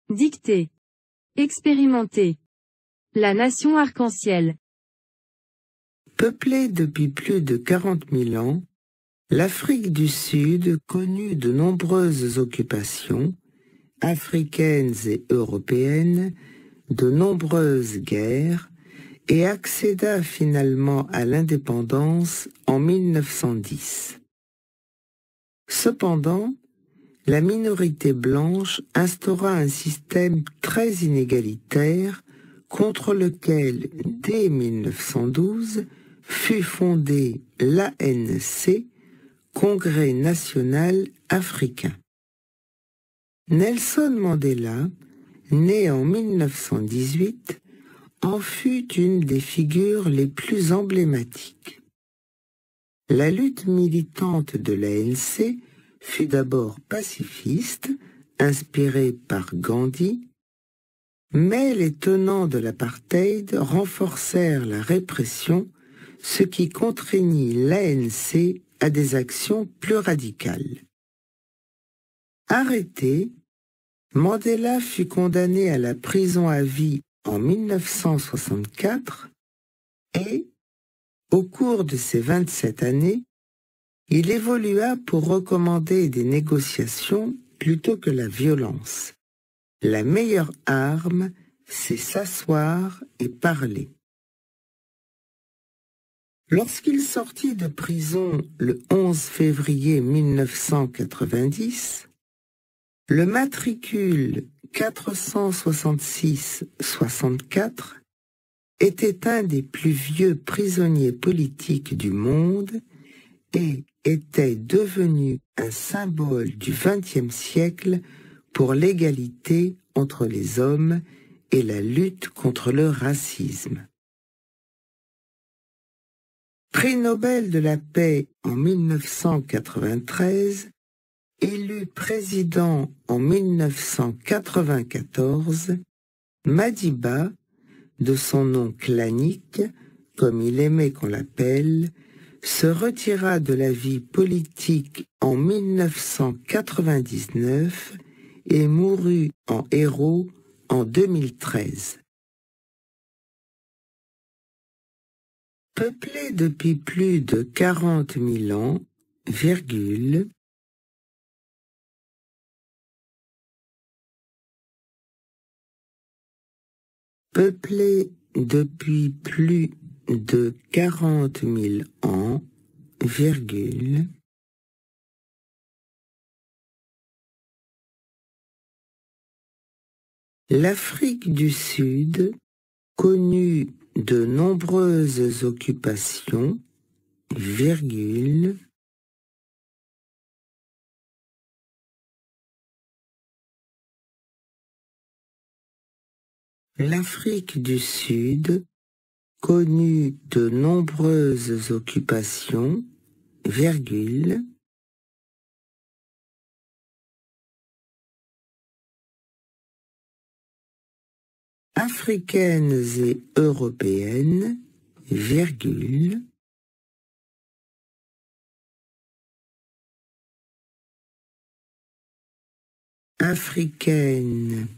Dicter. Expérimenter. La nation arc-en-ciel. Peuplée depuis plus de 40 000 ans, l'Afrique du Sud connut de nombreuses occupations, africaines et européennes, de nombreuses guerres, et accéda finalement à l'indépendance en 1910. Cependant, la minorité blanche instaura un système très inégalitaire contre lequel, dès 1912, fut fondé l'ANC, Congrès national africain. Nelson Mandela, né en 1918, en fut une des figures les plus emblématiques. La lutte militante de l'ANC fut d'abord pacifiste, inspirée par Gandhi, mais les tenants de l'apartheid renforcèrent la répression, ce qui contraignit l'ANC à des actions plus radicales. Arrêté, Mandela fut condamné à la prison à vie en 1964 et, au cours de ces 27 années, il évolua pour recommander des négociations plutôt que la violence. La meilleure arme, c'est s'asseoir et parler. Lorsqu'il sortit de prison le 11 février 1990, le matricule 466-64 était un des plus vieux prisonniers politiques du monde et était devenu un symbole du XXe siècle pour l'égalité entre les hommes et la lutte contre le racisme. Prix Nobel de la paix en 1993, élu président en 1994, Madiba, de son nom clanique, comme il aimait qu'on l'appelle, se retira de la vie politique en 1999 et mourut en héros en 2013. Peuplée depuis plus de 40 000 ans, virgule, peuplée depuis plus de 40 000 ans, virgule, l'Afrique du Sud connut de nombreuses occupations, virgule, l'Afrique du Sud connut de nombreuses occupations, virgule, africaines et européennes, virgule, africaines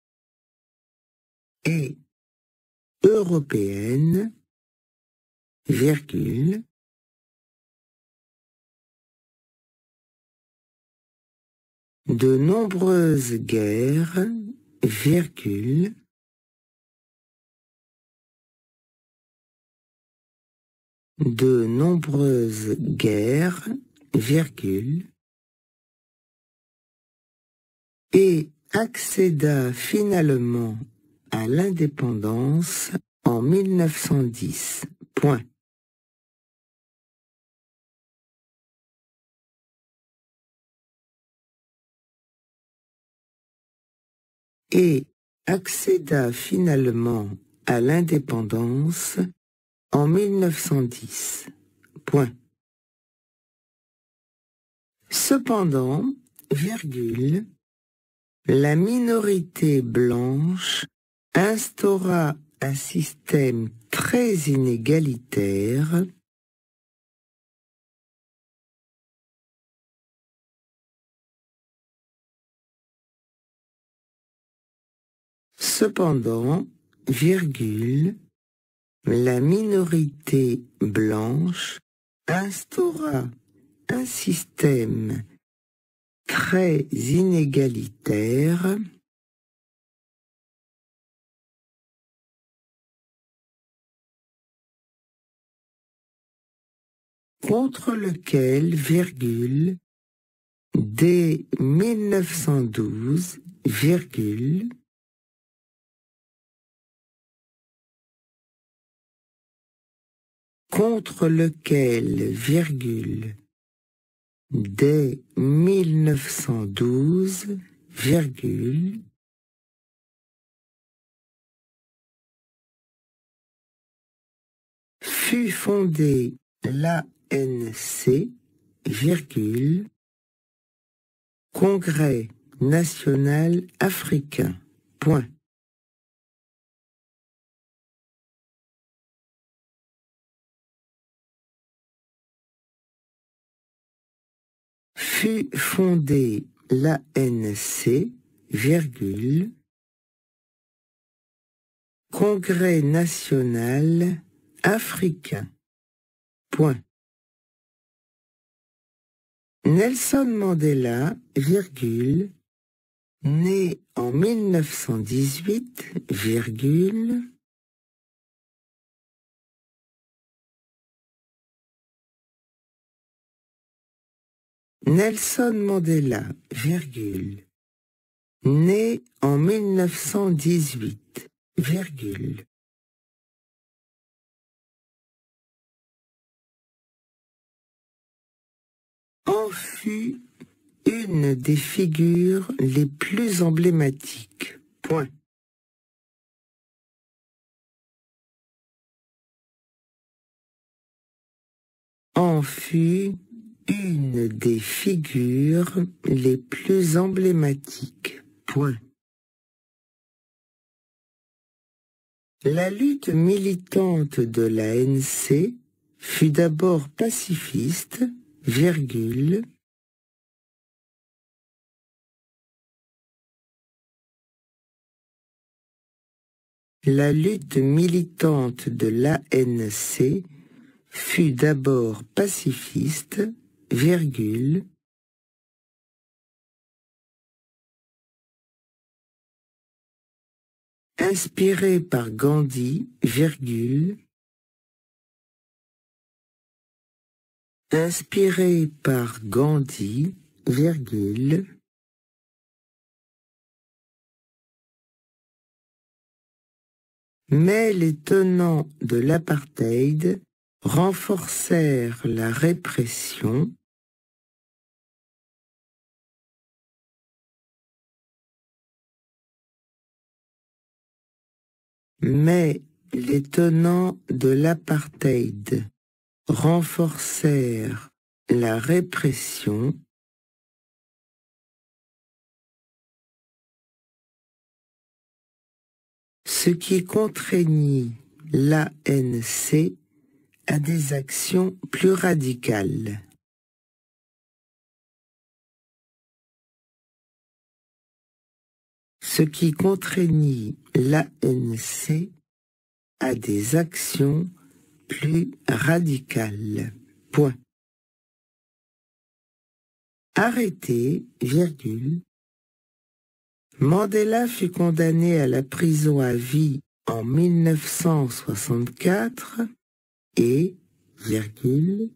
et européennes, virgule, de nombreuses guerres, virgule, de nombreuses guerres, virgule, et accéda finalement à l'indépendance en 1910. Point. Et accéda finalement à l'indépendance en 1910. Point. Cependant, virgule, la minorité blanche instaura un système très inégalitaire Cependant, virgule, la minorité blanche instaura un système très inégalitaire contre lequel, virgule, dès 1912, virgule, contre lequel, virgule, dès 1912, virgule, fut fondée l'ANC, virgule, Congrès national africain, point. Fut fondée l'ANC, virgule, Congrès national africain, point. Nelson Mandela, virgule, né en 1918, virgule, Nelson Mandela, virgule, né en 1918, virgule, en fut une des figures les plus emblématiques. Point. En fut une des figures les plus emblématiques. Point. La lutte militante de l'ANC fut d'abord pacifiste, virgule, la lutte militante de l'ANC fut d'abord pacifiste, virgule, inspirée par Gandhi, virgule, inspirée par Gandhi, virgule, mais les tenants de l'apartheid renforcèrent la répression mais les tenants de l'apartheid renforcèrent la répression ce qui contraignit l'ANC à des actions plus radicales. Ce qui contraignit l'ANC à des actions plus radicales. Point. Arrêté, virgule. Mandela fut condamné à la prison à vie en 1964 et, virgule,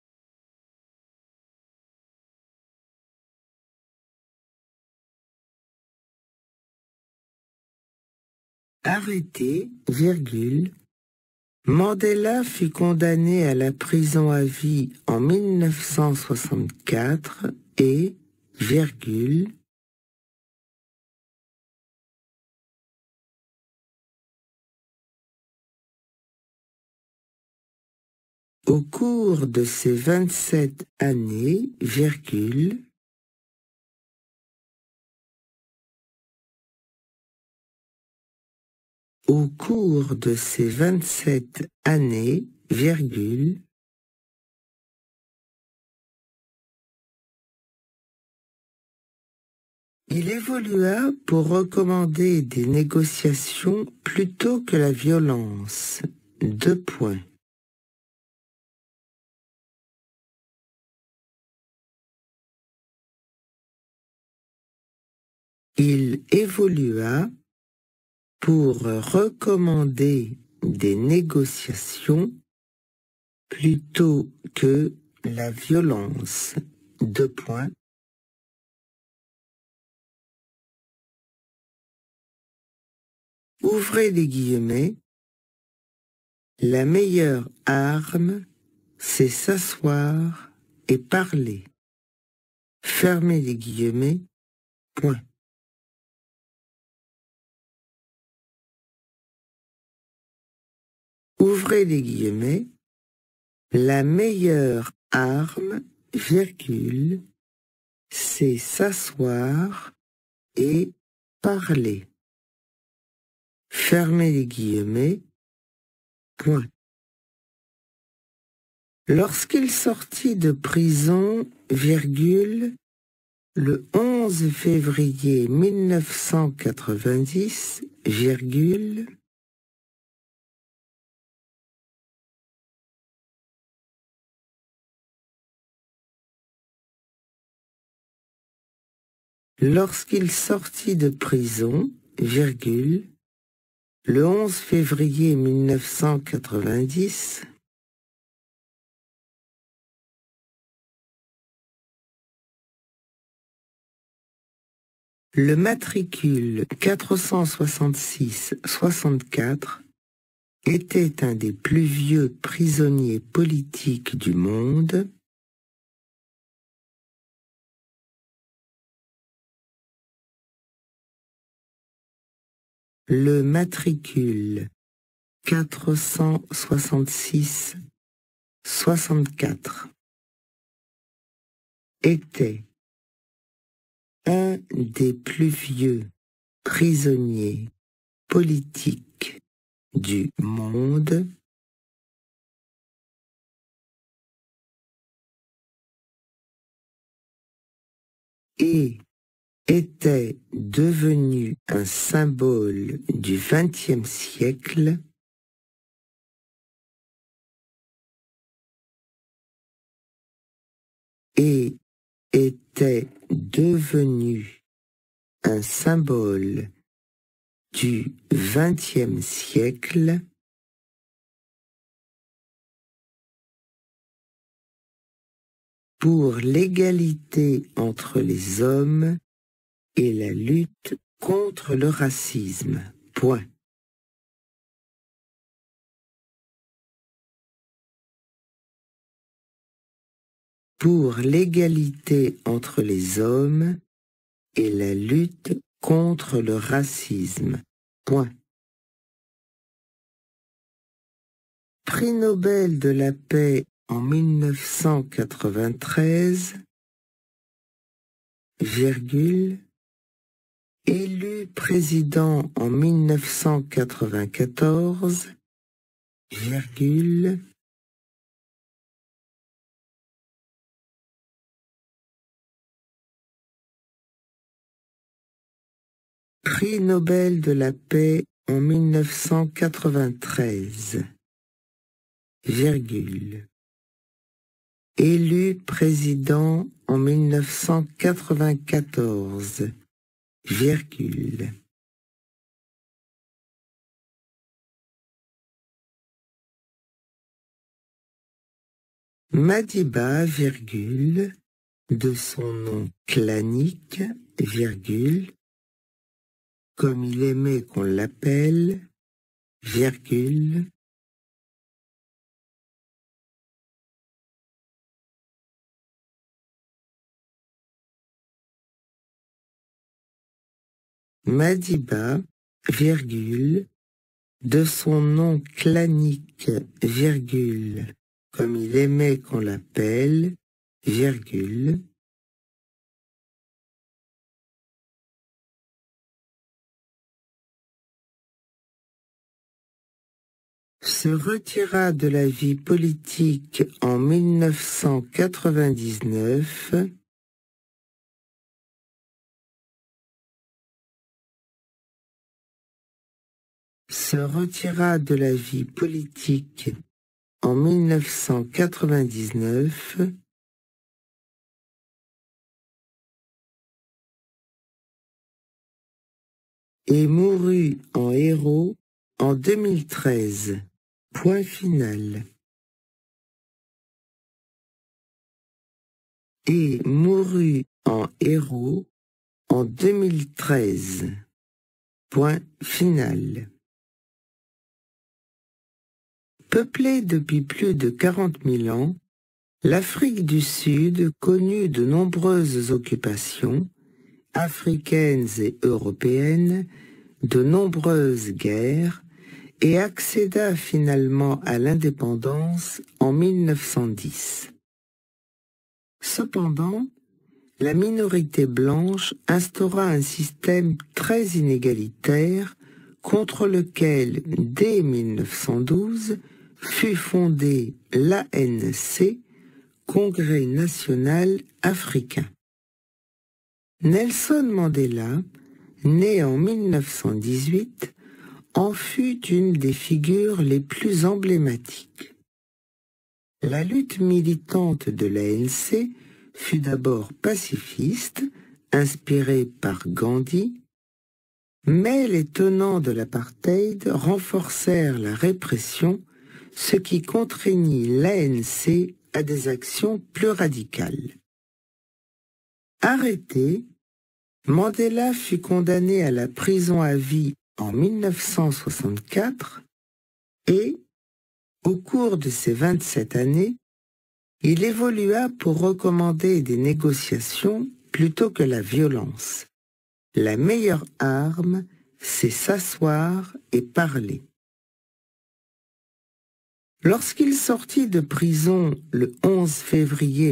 arrêté, virgule, Mandela fut condamné à la prison à vie en 1964 et, virgule, au cours de ces 27 années, virgule, au cours de ces 27 années, virgule, Il évolua pour recommander des négociations plutôt que la violence. 2 points. Il évolua pour recommander des négociations plutôt que la violence. 2 points. Ouvrez les guillemets. La meilleure arme, c'est s'asseoir et parler. Fermez les guillemets. Point. Ouvrez les guillemets. La meilleure arme, virgule, c'est s'asseoir et parler. Fermez les guillemets. Point. Lorsqu'il sortit de prison, virgule, le 11 février 1990, virgule, lorsqu'il sortit de prison, virgule, le 11 février 1990, le matricule 466-64 était un des plus vieux prisonniers politiques du monde. Le matricule 466-64 était un des plus vieux prisonniers politiques du monde et était devenu un symbole du XXe siècle et était devenu un symbole du XXe siècle pour l'égalité entre les hommes et la lutte contre le racisme. Point. Pour l'égalité entre les hommes et la lutte contre le racisme. Point. Prix Nobel de la paix en 1993, virgule, élu président en 1994, virgule, Prix Nobel de la paix en 1993, virgule, élu président en 1994, virgule. Madiba, virgule, de son nom clanique, virgule, comme il aimait qu'on l'appelle, virgule, Madiba, virgule, de son nom clanique, virgule, comme il aimait qu'on l'appelle, virgule, se retira de la vie politique en 1999 se retira de la vie politique en 1999 et mourut en héros en 2013. Point final. Et mourut en héros en 2013. Point final. Peuplée depuis plus de 40 000 ans, l'Afrique du Sud connut de nombreuses occupations, africaines et européennes, de nombreuses guerres, et accéda finalement à l'indépendance en 1910. Cependant, la minorité blanche instaura un système très inégalitaire contre lequel, dès 1912, fut fondé l'ANC, Congrès national africain. Nelson Mandela, né en 1918, en fut une des figures les plus emblématiques. La lutte militante de l'ANC fut d'abord pacifiste, inspirée par Gandhi, mais les tenants de l'apartheid renforcèrent la répression, ce qui contraignit l'ANC à des actions plus radicales. Arrêté, Mandela fut condamné à la prison à vie en 1964 et, au cours de ces 27 années, il évolua pour recommander des négociations plutôt que la violence. La meilleure arme, c'est s'asseoir et parler. Lorsqu'il sortit de prison le 11 février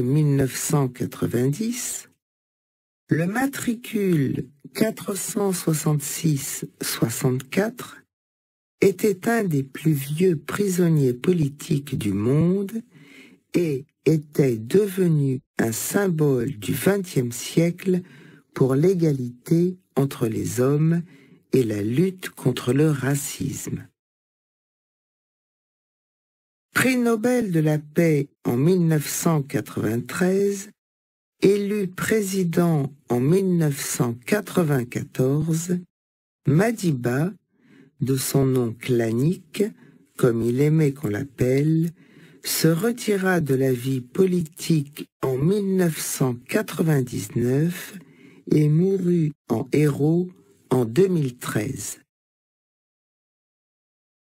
1990, le matricule 466-64 était un des plus vieux prisonniers politiques du monde et était devenu un symbole du XXe siècle pour l'égalité entre les hommes et la lutte contre le racisme. Prix Nobel de la paix en 1993, élu président en 1994, Madiba, de son nom clanique, comme il aimait qu'on l'appelle, se retira de la vie politique en 1999 et mourut en héros en 2013.